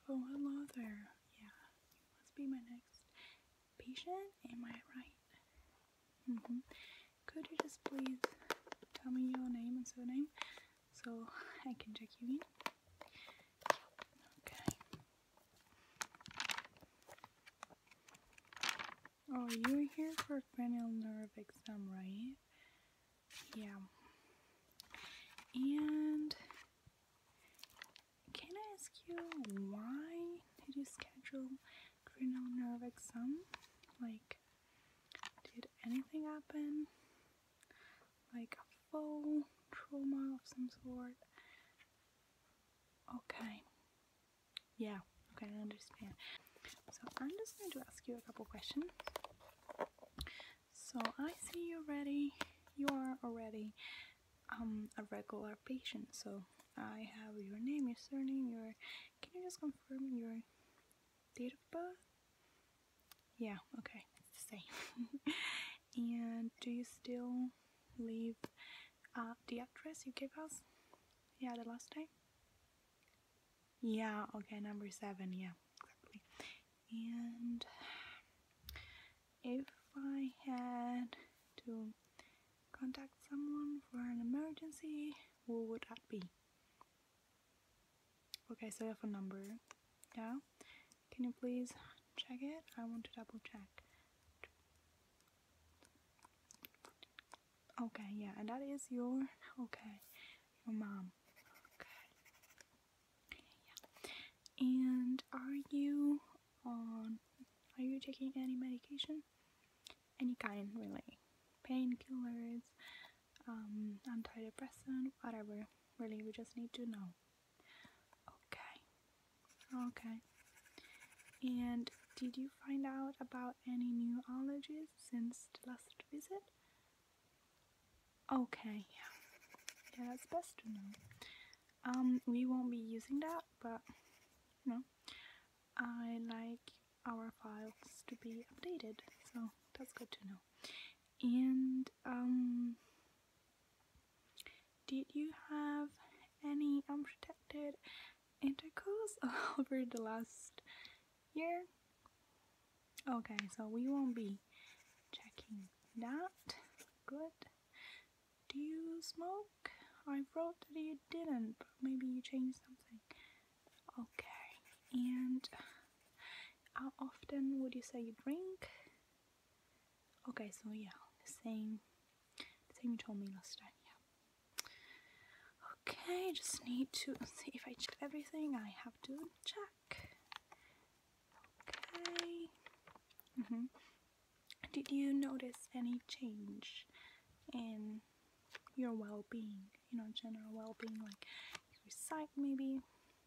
Oh, hello there. Yeah, you must be my next patient, am I right? Could you just please tell me your name and surname so I can check you in? Okay. Oh, you're here for cranial nerve exam, right? Yeah. And can I ask you, why did you schedule cranial nerve exam? Like, did anything happen? Like a fall, trauma of some sort? Okay. Yeah, okay, I understand. So I'm just going to ask you a couple questions. So I see you're ready. You are already a regular patient. So I have your name, your surname, your. Can you just confirm your date of birth? Yeah, okay, it's the same. And do you still live at the address you gave us? Yeah, the last time? Yeah, okay, number 7, yeah, exactly. And if I had to contact someone for an emergency, who would that be? Okay, so you have a number, yeah? Can you please check it? I want to double check. Okay, yeah, and that is your, okay, your mom. Okay, yeah. And are you taking any medication? Any kind, really? Painkillers, antidepressant, whatever. Really, we just need to know. Okay. And did you find out about any new allergies since the last visit? Okay, yeah, that's best to know. We won't be using that, but you know, I like our files to be updated, so that's good to know. And did you have any unprotected intercourse over the last year? Okay, so we won't be checking that. Good. Do you smoke? I wrote that you didn't, but maybe you changed something. Okay. And how often would you say you drink? Okay, so yeah, the same you told me last time, yeah. Okay, just need to see if I checked everything I have to check. Okay. Did you notice any change in your well-being, general well-being, like your sight maybe,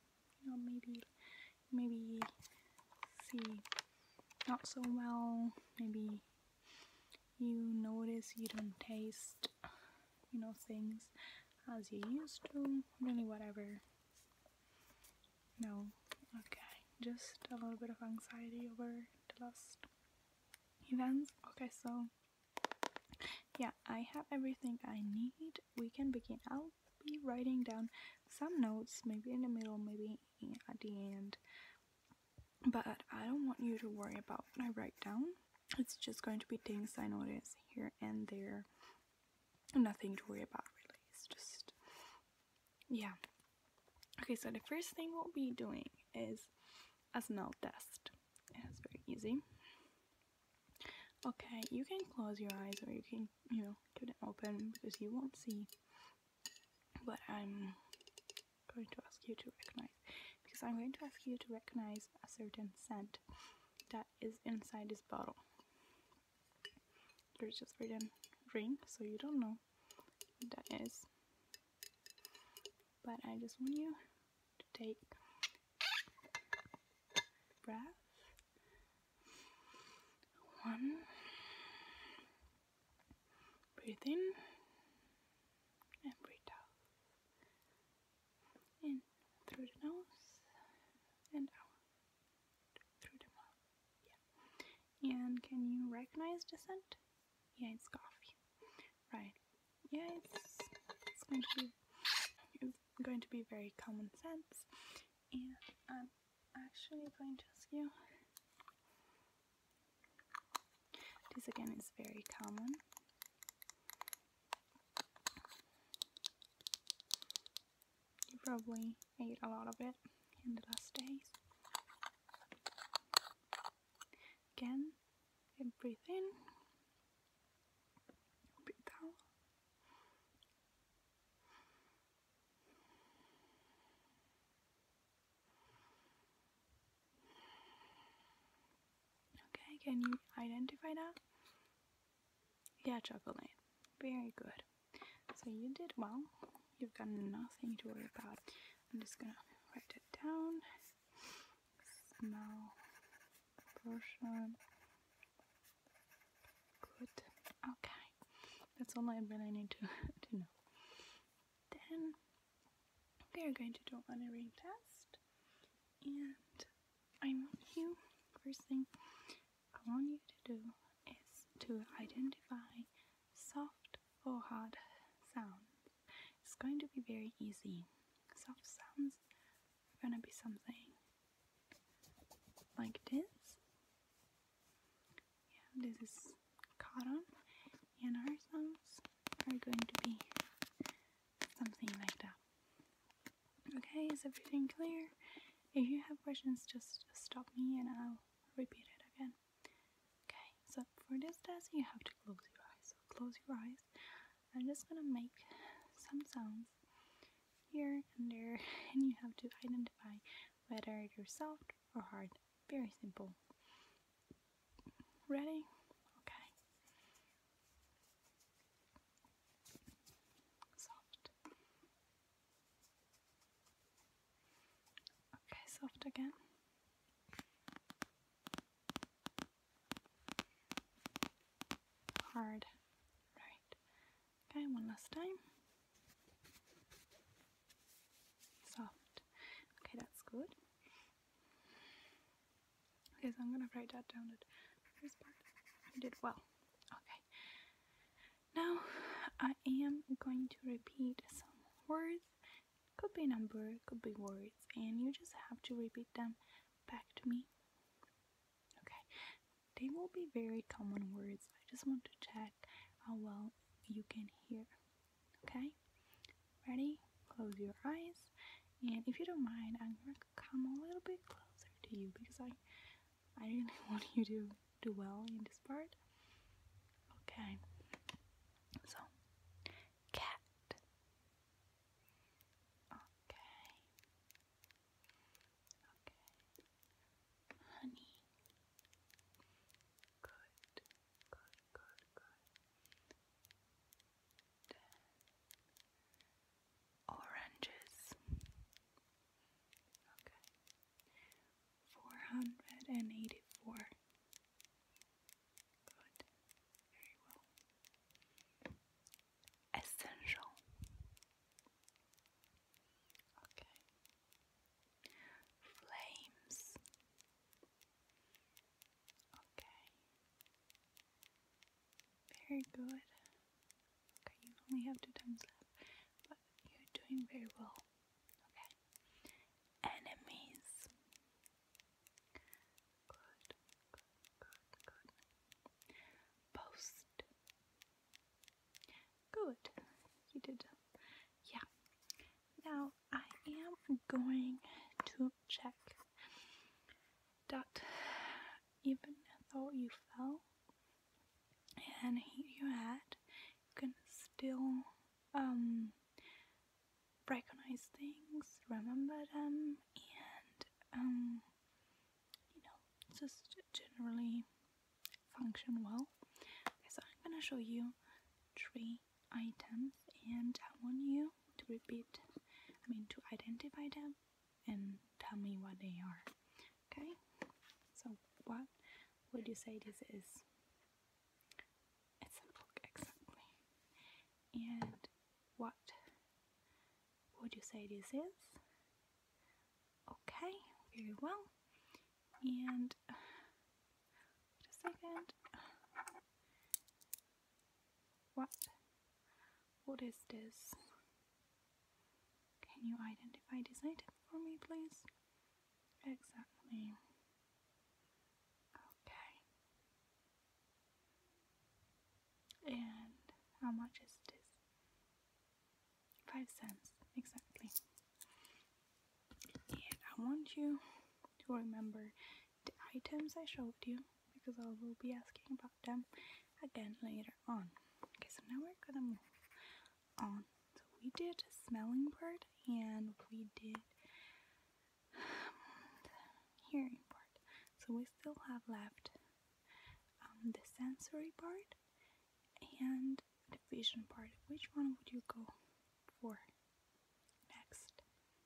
maybe see not so well, maybe you notice you don't taste, things as you used to, really whatever. No, okay, just a little bit of anxiety over the last events. Okay, so yeah, I have everything I need. We can begin. I'll be writing down some notes, maybe in the middle, maybe at the end, but I don't want you to worry about what I write down. It's just going to be things I notice here and there. Nothing to worry about, really. It's just, yeah. Okay, so the first thing we'll be doing is a smell test. It's very easy. Okay, you can close your eyes or you can, keep them open because you won't see. But I'm going to ask you to recognize, because I'm going to ask you to recognize a certain scent that is inside this bottle. There's just written drink, so you don't know what that is. But I just want you to take a breath. 1. Breathe in and breathe out. In through the nose and out through the mouth. Yeah. And can you recognize the scent? Yeah, it's coffee. Right. Yeah, it's going to be very common sense. And I'm going to ask you. This again is very common. You probably ate a lot of it in the last days. Again, and breathe in, breathe out. Okay, can you identify that? Yeah, chocolate. Very good. So you did well. You've got nothing to worry about. I'm just gonna write it down. Smell portion. Good. Okay. That's all I really need to know. Then we are going to do an hearing test. And I want you, first thing I want you to do is to identify soft or hard sounds. It's going to be very easy. Soft sounds are going to be something like this. Yeah, this is cotton, and hard sounds are going to be something like that. Okay, is everything clear? If you have questions, just stop me and I'll repeat it again. Okay, so for this test, you have to close your eyes. So close your eyes. I'm just gonna make some sounds here and there, and you have to identify whether they're soft or hard. Very simple. Ready? Okay. Soft. Okay, soft again. Hard. Right. Okay, one last time. Soft. Okay, that's good. Okay, so I'm gonna write that down at the first part. You did well. Okay. Now I am going to repeat some words. Could be number, could be words, and you just have to repeat them back to me. Okay. They will be very common words. I just want to check how well you can hear. Okay? Ready? Close your eyes. And if you don't mind, I'm going to come a little bit closer to you because I really want you to do well in this part. Okay. So, cat. Okay. Okay. Honey. Good. Oranges. Okay. 484. Good. Very well. Essential. Okay. Flames. Okay. Very good. Okay, you only have 2 times left, but you're doing very well. Okay. Enemies. Good. Post. Good. You did. Yeah. Now I am going to check that even though you fell and hit your head, you can still recognize things, remember them, and just generally function well. Okay, so I'm gonna show you 3 items, and I want you to to identify them and tell me what they are. Okay, so what would you say this is? It's a book, exactly. And what would you say this is? Okay, very well. And wait a second. What is this? Can you identify this item for me, please? Exactly. How much is this? 5 cents, exactly. And I want you to remember the items I showed you, because I will be asking about them again later on. Okay, so now we're gonna move on. So we did a smelling part and we did the hearing part. So we still have left the sensory part and the vision part. Which one would you go for next?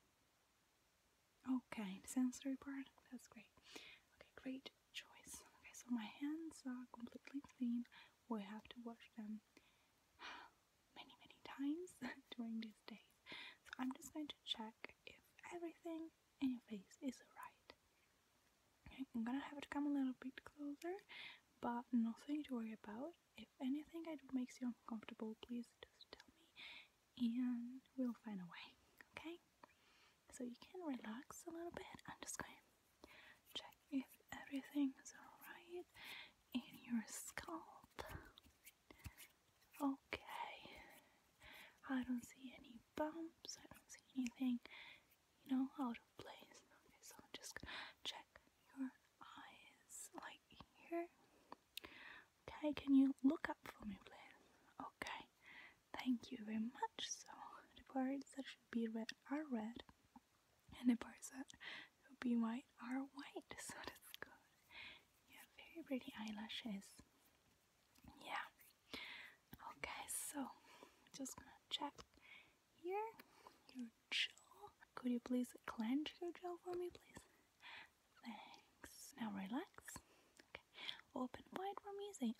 Okay, the sensory part. That's great. Okay, great choice. Okay, so my hands are completely clean. We have to wash them many times during these days. So I'm just going to check if everything in your face is alright. Okay, I'm gonna have to come a little bit closer, but nothing to worry about. If anything I do makes you uncomfortable, please just tell me and we'll find a way. Okay? So you can relax a little bit. I'm just going to check if everything is alright in your scalp. Okay. I don't see any bumps. I don't see anything, out of place. Okay, so I'm just gonna check your eyes like here. Okay, can you look up for me, please? Okay, thank you very much. So the parts that should be red are red, and the parts that should be white are white. So that's good. You have very pretty eyelashes. Yeah. Okay, so just gonna check here your jaw. Could you please clench your jaw for me, please? Thanks. Now relax. Okay. Open wide for me. Say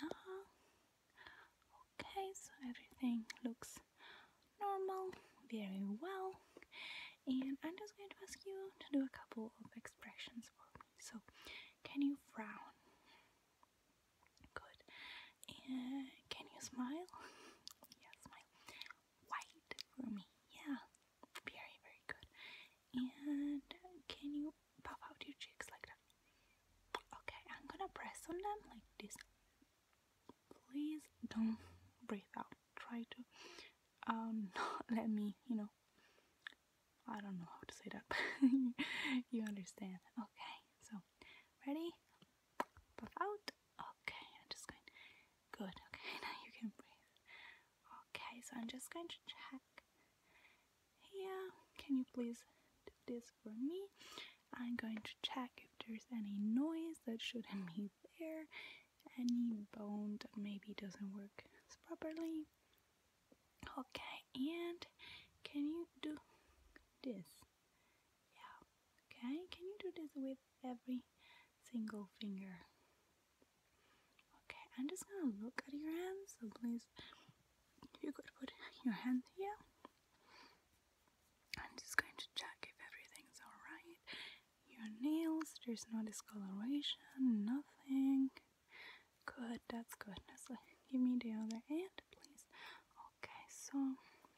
Okay, so everything looks normal, very well. And I'm just going to ask you to do a couple of expressions for me. So, can you frown? Good. And can you smile? Yeah, smile. White for me. Yeah, very good. And can you pop out your cheeks like that? Okay, I'm gonna press on them like this. Please don't breathe out. Try to not let me, I don't know how to say that, but you understand. Okay, so ready? Puff out. Okay, I'm just going. Good. Okay, now you can breathe. Okay, so I'm just going to check. Yeah, can you please do this for me? I'm going to check if there's any noise that shouldn't be there, any bone that maybe doesn't work properly. Okay, and can you do this? Yeah. Okay, can you do this with every single finger? Okay, I'm just gonna look at your hands, so please, you could put your hand here. I'm just going to check if everything's alright. Your nails, there's no discoloration, nothing. Good, that's good. That's like, give me the other hand, please. Okay, so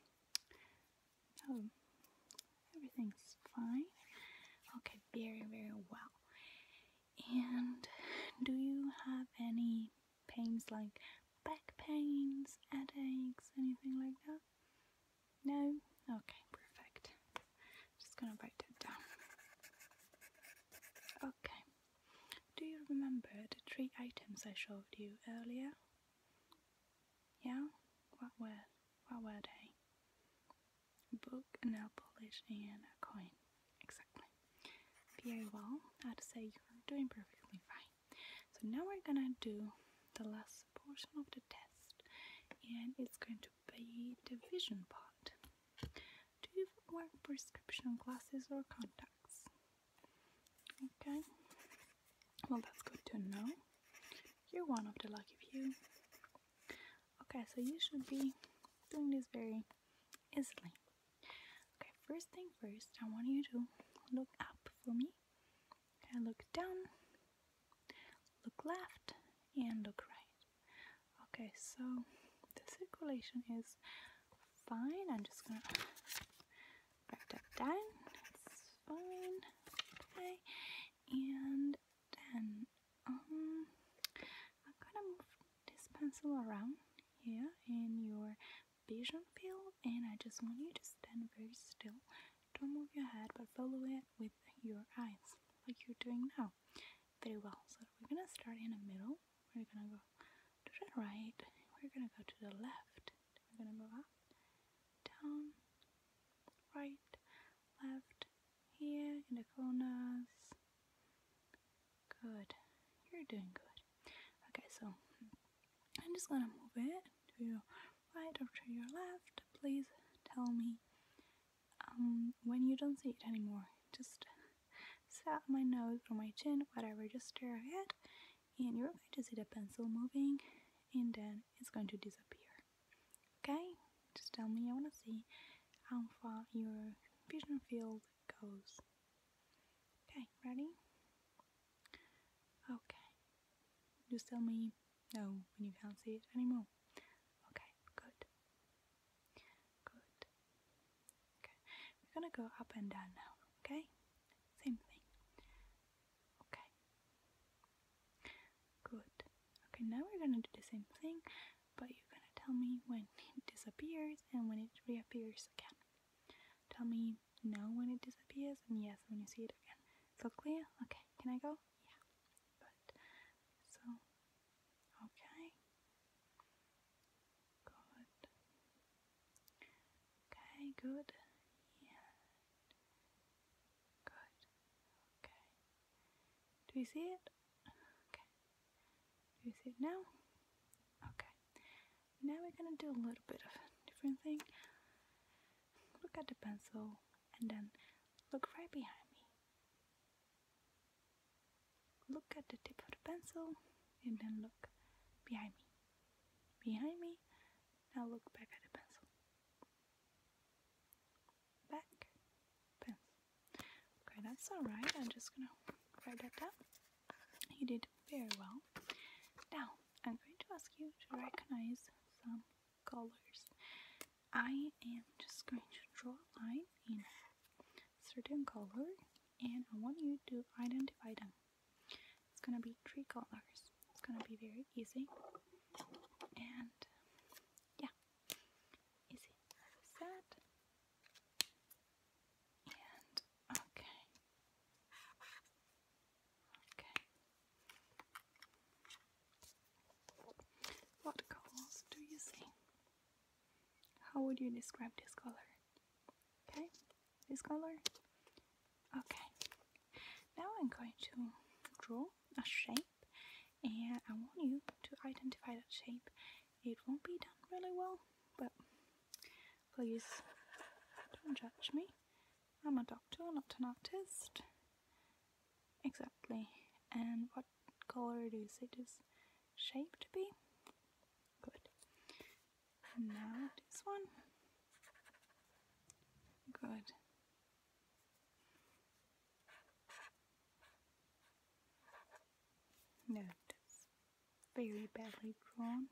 everything's fine. Okay, very well. And do you have any pains like back pains, headaches, anything like that? No? Okay, perfect. Just gonna write that down. Okay. Do you remember the 3 items I showed you earlier? Yeah? What were they? A book, a nail polish, and a coin. Exactly. Very well. I'd say you're doing perfectly fine. So now we're gonna do the last portion of the test, and it's going to be the vision part. Do you wear prescription glasses or contacts? Okay. Well, that's good to know. You're one of the lucky few. Okay, so you should be doing this very easily. Okay, first thing first, I want you to look up for me. Okay, look down, look left, and look right. Okay, so the circulation is fine. I'm just gonna write that down. It's fine. Okay, and then I'm gonna move this pencil around here in your just want you to stand very still. Don't move your head, but follow it with your eyes, like you're doing now. Very well. So we're gonna start in the middle. We're gonna go to the right. We're gonna go to the left. We're gonna go up, down, right, left, here in the corners. Good. You're doing good. Okay, so I'm just gonna move it to your right or to your left. Please tell me when you don't see it anymore. Just set my nose or my chin, whatever, just stare ahead, and you're going to see the pencil moving, and then it's going to disappear. Okay? Just tell me. I want to see how far your vision field goes. Okay, ready? Okay. Just tell me no when you can't see it anymore. Okay, good. Good. Okay, we're gonna go up and down now, okay? Same thing. Okay. Good. Okay, now we're gonna do the same thing, but you're gonna tell me when it disappears and when it reappears again. Tell me no when it disappears and yes when you see it again. So clear? Okay, can I go? Yeah. Good. So, okay. Good. Okay, good. Yeah. Good. Okay. Do you see it? Okay. Do you see it now? Okay. Now we're gonna do a little bit of a different thing. Look at the pencil and then look right behind me. Look at the tip of the pencil and then look behind me. Behind me. Now look back at the pencil. Back. Pencil. Okay, that's alright. I'm just gonna write that down. You did very well. Now, I'm going to ask you to recognize some colors. I am just going to draw a line in a certain color and I want you to identify them. It's gonna be 3 colors. It's gonna be very easy. And yeah, easy. Set. And okay. Okay. What colors do you see? How would you describe this color? Okay, this color? Okay. Now I'm going to draw a shape and I want you to identify that shape. It won't be done really well, but please don't judge me. I'm a doctor, not an artist. Exactly. And what color do you see this shape to be? Good. Now this one. Good. No, that's very badly drawn.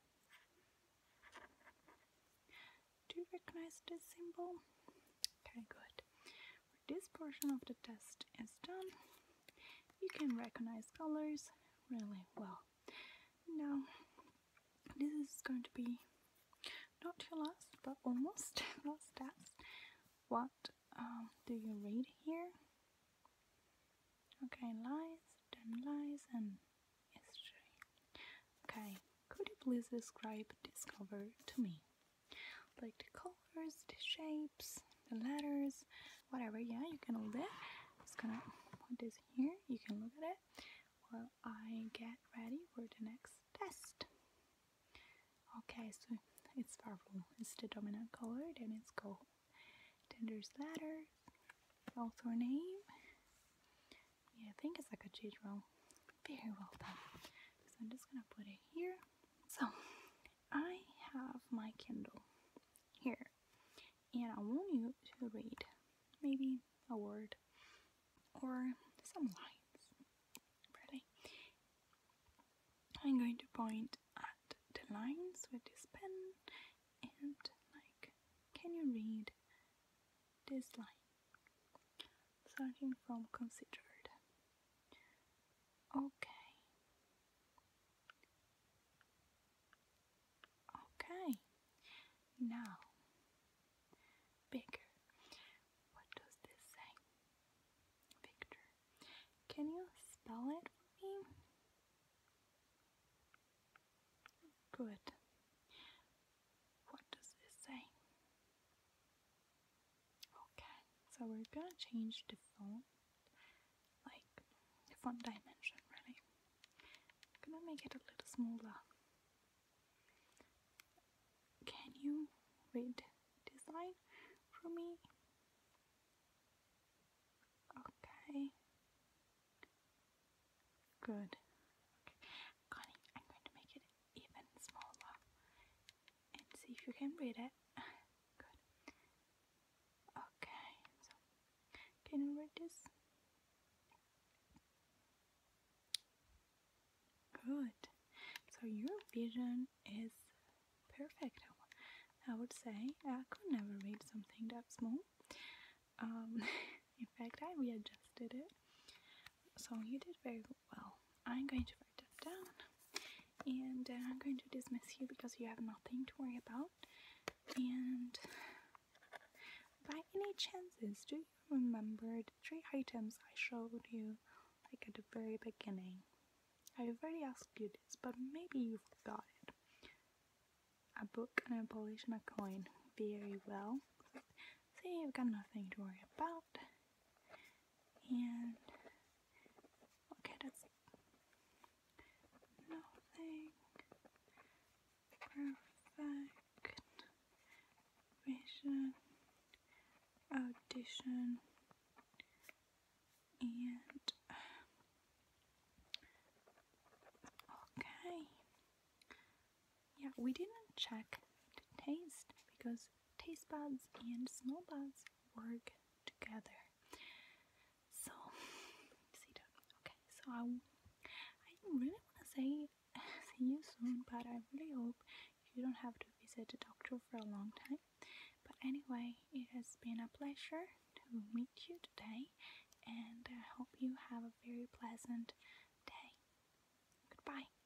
Do you recognize this symbol? Okay, good. This portion of the test is done. You can recognize colors really well. Now, this is going to be not your last, but almost last test. What do you read here? Okay, lies, then lies, and history. Okay, could you please describe this cover to me? Like the colors, the shapes, the letters, whatever. Yeah, you can hold it. I'm just gonna put this here. You can look at it while I get ready for the next test. Okay, so it's purple. It's the dominant color. Then it's gold. Then there's letters, author name. Yeah, I think it's like a cheat roll. Very well done. So I'm just gonna put it here. So I have my Kindle here, and I want you to read maybe a word or some lines. Ready? I'm going to point at the lines with this pen and like, can you read this line? Starting from considered. Okay. Okay. Now, spell it for me? Good. What does this say? Okay, so we're gonna change the font, like the font dimension, really. I'm gonna make it a little smaller. Can you read this line for me? Okay. Good. Okay. Connie, I'm going to make it even smaller and see if you can read it. Good. Okay, so can you read this? Good. So your vision is perfect. I would say I could never read something that small. In fact, I readjusted it. So you did very well. I'm going to write that down, and I'm going to dismiss you because you have nothing to worry about. And by any chances, do you remember the 3 items I showed you, like at the very beginning? I've already asked you this, but maybe you forgot it. A book, and a polish, and a coin. Very well. See, you've got nothing to worry about. And okay, that's nothing. Perfect. Vision. Audition. And okay. Yeah, we didn't check the taste because taste buds and smell buds work together. So, see that? Okay, so I really want to say see you soon, but I really hope you don't have to visit the doctor for a long time. But anyway, it has been a pleasure to meet you today, and I hope you have a very pleasant day. Goodbye.